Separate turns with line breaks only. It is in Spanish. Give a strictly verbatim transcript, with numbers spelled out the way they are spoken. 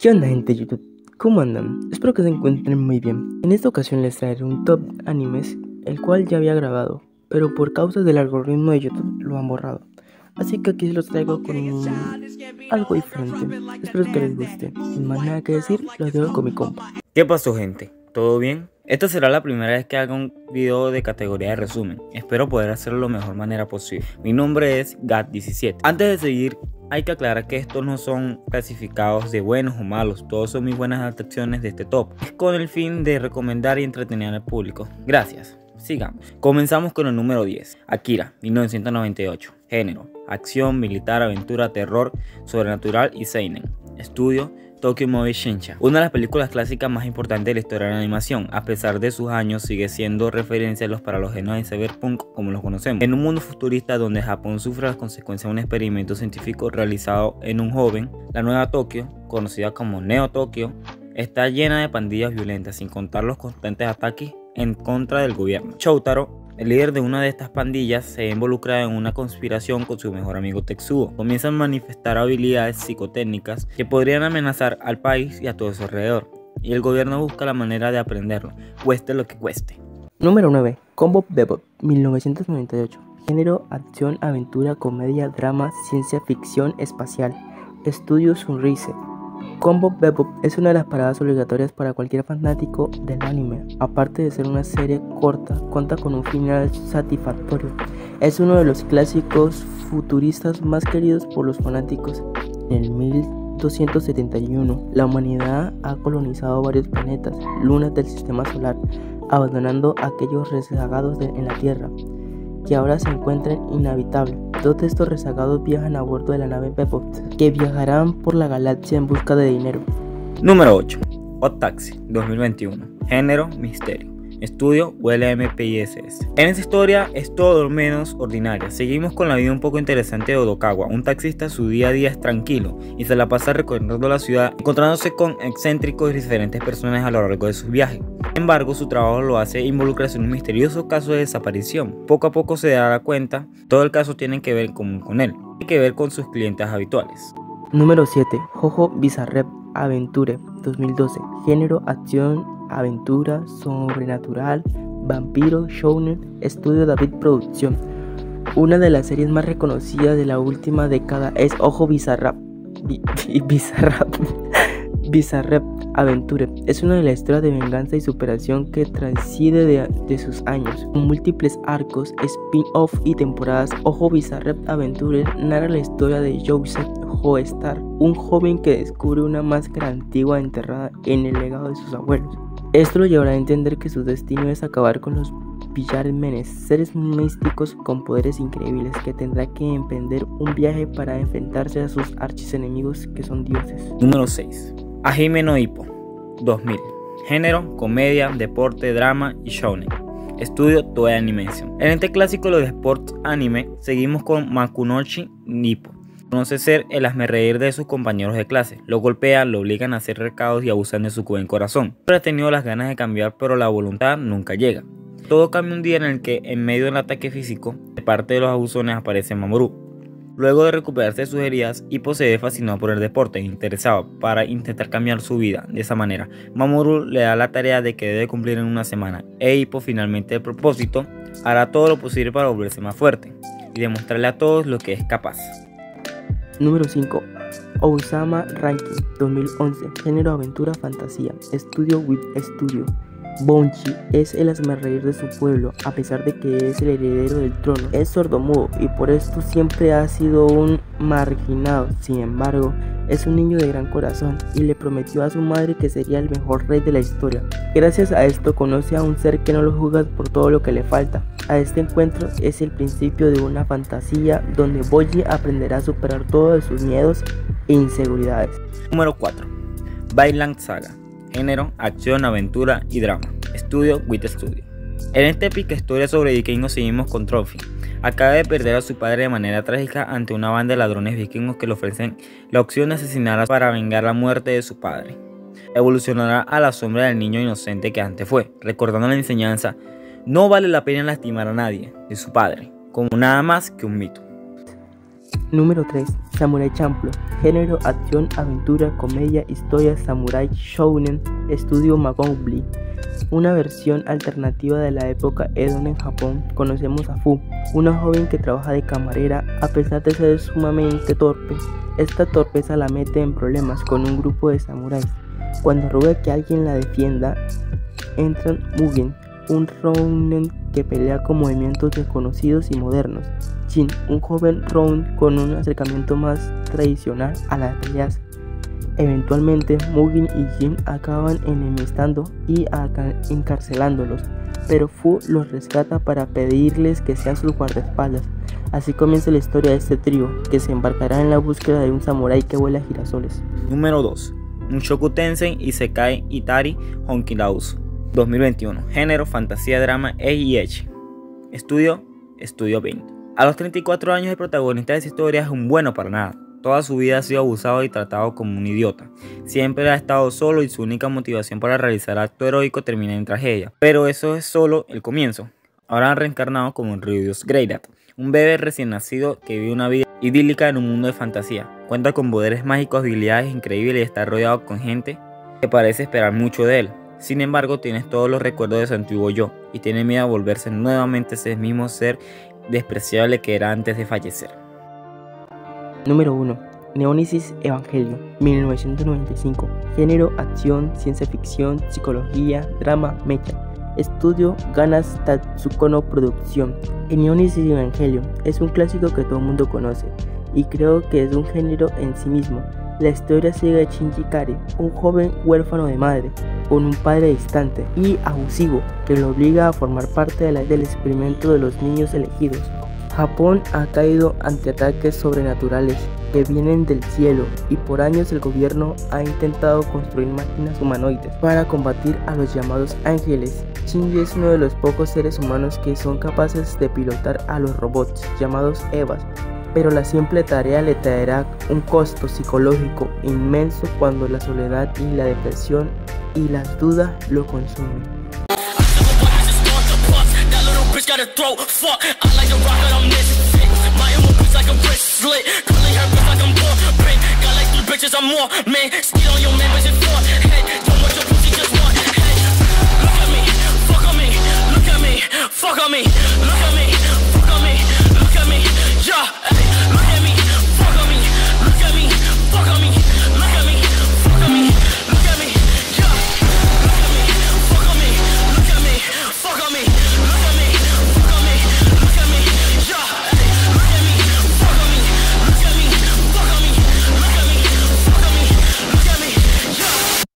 ¿Qué onda, gente de YouTube? ¿Cómo andan? Espero que se encuentren muy bien. En esta ocasión les traeré un top animes, el cual ya había grabado, pero por causa del algoritmo de YouTube lo han borrado. Así que aquí se los traigo con un... algo diferente. Espero que les guste. Sin más nada que decir, los dejo con mi compa.
¿Qué pasó, gente? ¿Todo bien? Esta será la primera vez que haga un video de categoría de resumen. Espero poder hacerlo de la mejor manera posible. Mi nombre es Gat diecisiete. Antes de seguir, hay que aclarar que estos no son clasificados de buenos o malos. Todos son mis buenas adaptaciones de este top. Es con el fin de recomendar y entretener al público. Gracias. Sigamos. Comenzamos con el número diez. Akira, mil novecientos noventa y ocho. Género: acción, militar, aventura, terror, sobrenatural y seinen. Estudio: Tokyo Movie Shinsha. Una de las películas clásicas más importantes de la historia de la animación. A pesar de sus años, sigue siendo referencia a los para los genos de cyberpunk como los conocemos. En un mundo futurista donde Japón sufre las consecuencias de un experimento científico realizado en un joven, la nueva Tokio, conocida como Neo Tokio, está llena de pandillas violentas, sin contar los constantes ataques en contra del gobierno. Shotaro, el líder de una de estas pandillas, se ha involucrado en una conspiración con su mejor amigo Tetsuo. Comienza a manifestar habilidades psicotécnicas que podrían amenazar al país y a todo su alrededor, y el gobierno busca la manera de aprenderlo, cueste lo que cueste.
Número nueve. Cowboy Bebop, mil novecientos noventa y ocho. Género: acción, aventura, comedia, drama, ciencia ficción espacial. Estudio Sunrise. Cowboy Bebop es una de las paradas obligatorias para cualquier fanático del anime. Aparte de ser una serie corta, cuenta con un final satisfactorio. Es uno de los clásicos futuristas más queridos por los fanáticos. En el mil doscientos setenta y uno, la humanidad ha colonizado varios planetas, lunas del sistema solar, abandonando aquellos rezagados de, en la Tierra, que ahora se encuentran inhabitables. Dos de estos rezagados viajan a bordo de la nave Bebop, que viajarán por la galaxia en busca de dinero.
Número ocho. Odd Taxi, dos mil veintiuno. Género: misterio. Estudio: U L M P I S S. En esta historia es todo menos ordinaria. Seguimos con la vida un poco interesante de Odokawa. Un taxista, su día a día es tranquilo y se la pasa recorriendo la ciudad, encontrándose con excéntricos y diferentes personas a lo largo de sus viajes. Sin embargo, su trabajo lo hace involucrarse en un misterioso caso de desaparición. Poco a poco se dará cuenta, todo el caso tiene que ver con, con él, tiene que ver con sus clientes habituales.
Número siete. Jojo Bizarre Adventure, dos mil doce. Género: acción, aventura, sobrenatural, vampiro, shounen. Estudio David Producción. Una de las series más reconocidas de la última década es Jojo Bizarre Bizarre Bizarre Adventure. Es una de las historias de venganza y superación que transciende de, de sus años. Con múltiples arcos, spin-off y temporadas, Jojo Bizarre Adventure narra la historia de Joseph Joestar, un joven que descubre una máscara antigua enterrada en el legado de sus abuelos. Esto lo llevará a entender que su destino es acabar con los Villarmenes, seres místicos con poderes increíbles, que tendrá que emprender un viaje para enfrentarse a sus archienemigos que son dioses.
Número seis. Hajime no Ippo, dos mil. Género: comedia, deporte, drama y shounen. Estudio: Toei Animation. En este clásico de los sports anime, seguimos con Makunochi Nippo. Conoce ser el hazmerreír de sus compañeros de clase. Lo golpean, lo obligan a hacer recados y abusan de su buen corazón. Siempre ha tenido las ganas de cambiar, pero la voluntad nunca llega. Todo cambia un día en el que, en medio del ataque físico de parte de los abusones, aparece Mamoru. Luego de recuperarse de sus heridas, Ippo se ve fascinado por el deporte e interesado para intentar cambiar su vida. De esa manera, Mamoru le da la tarea de que debe cumplir en una semana, e Ippo, finalmente el propósito, hará todo lo posible para volverse más fuerte y demostrarle a todos lo que es capaz.
Número cinco. Osama Ranking, dos mil once. Género: aventura, fantasía. Estudio Whip Studio. Bonchi es el hazmerreír de su pueblo, a pesar de que es el heredero del trono. Es sordomudo y por esto siempre ha sido un marginado. Sin embargo, es un niño de gran corazón y le prometió a su madre que sería el mejor rey de la historia. Gracias a esto conoce a un ser que no lo juzga por todo lo que le falta. A este encuentro es el principio de una fantasía donde Bonchi aprenderá a superar todos sus miedos e inseguridades.
Número cuatro. Vinland Saga. Género: acción, aventura y drama. Estudio: Wit Studio. En esta épica historia sobre vikingos seguimos con Trophy. Acaba de perder a su padre de manera trágica ante una banda de ladrones vikingos que le ofrecen la opción de asesinarla para vengar la muerte de su padre. Evolucionará a la sombra del niño inocente que antes fue, recordando la enseñanza: no vale la pena lastimar a nadie, de su padre, como nada más que un mito.
Número tres. Samurai Champloo. Género, acción, aventura, comedia, historia, samurai, shounen, estudio Magoubli. Una versión alternativa de la época Edo en Japón. Conocemos a Fu, una joven que trabaja de camarera a pesar de ser sumamente torpe. Esta torpeza la mete en problemas con un grupo de samuráis. Cuando ruega que alguien la defienda, entran Mugen, un Ronin que pelea con movimientos desconocidos y modernos. Jin, un joven Ronin con un acercamiento más tradicional a las peleas. Eventualmente, Mugen y Jin acaban enemistando y encarcelándolos, pero Fu los rescata para pedirles que sean sus guardaespaldas. Así comienza la historia de este trío, que se embarcará en la búsqueda de un samurái que vuela girasoles.
Número dos. Mushoku Tensei Isekai Itari Honkirausu. dos mil veintiuno. Género, fantasía, drama, E I H. Estudio, Estudio veinte. A los treinta y cuatro años el protagonista de esta historia es un bueno para nada. Toda su vida ha sido abusado y tratado como un idiota. Siempre ha estado solo y su única motivación para realizar acto heroico termina en tragedia. Pero eso es solo el comienzo. Ahora han reencarnado como en Rudeus Greyrat, un bebé recién nacido que vive una vida idílica en un mundo de fantasía. Cuenta con poderes mágicos, habilidades increíbles y está rodeado con gente que parece esperar mucho de él. Sin embargo, tienes todos los recuerdos de su antiguo yo y tiene miedo a volverse nuevamente ese mismo ser despreciable que era antes de fallecer.
Número uno. Neonesis Evangelion, mil novecientos noventa y cinco. Género, acción, ciencia ficción, psicología, drama, mecha. Estudio Ganas Tatsukono Producción. Neonesis Evangelion es un clásico que todo el mundo conoce y creo que es un género en sí mismo. La historia sigue a Shinji Kare, un joven huérfano de madre, con un padre distante y abusivo que lo obliga a formar parte de la, del experimento de los niños elegidos. Japón ha caído ante ataques sobrenaturales que vienen del cielo y por años el gobierno ha intentado construir máquinas humanoides para combatir a los llamados ángeles. Shinji es uno de los pocos seres humanos que son capaces de pilotar a los robots llamados Evas, pero la simple tarea le traerá un costo psicológico inmenso cuando la soledad y la depresión y las dudas lo consumen.
Gotta throw fuck. I like to rock it on this shit. My emotions like a wrist slit. Curly hair, like I'm born. Got like three bitches, I'm more man. Skid on